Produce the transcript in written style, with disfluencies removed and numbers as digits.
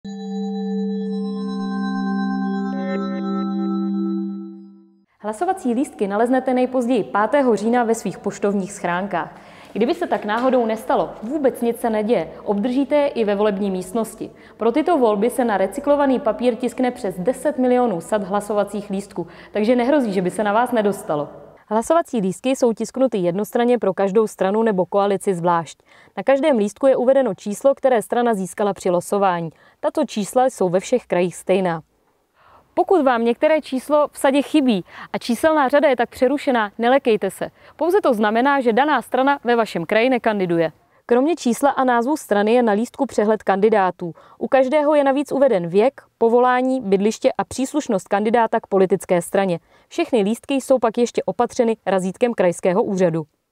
Hlasovací lístky naleznete nejpozději 5. října ve svých poštovních schránkách. Kdyby se tak náhodou nestalo, vůbec nic se neděje, obdržíte je i ve volební místnosti. Pro tyto volby se na recyklovaný papír tiskne přes 10 milionů sad hlasovacích lístků, takže nehrozí, že by se na vás nedostalo. Hlasovací lístky jsou tisknuty jednostranně pro každou stranu nebo koalici zvlášť. Na každém lístku je uvedeno číslo, které strana získala při losování. Tato čísla jsou ve všech krajích stejná. Pokud vám některé číslo v sadě chybí a číselná řada je tak přerušená, nelekejte se. Pouze to znamená, že daná strana ve vašem kraji nekandiduje. Kromě čísla a názvu strany je na lístku přehled kandidátů. U každého je navíc uveden věk, povolání, bydliště a příslušnost kandidáta k politické straně. Všechny lístky jsou pak ještě opatřeny razítkem krajského úřadu.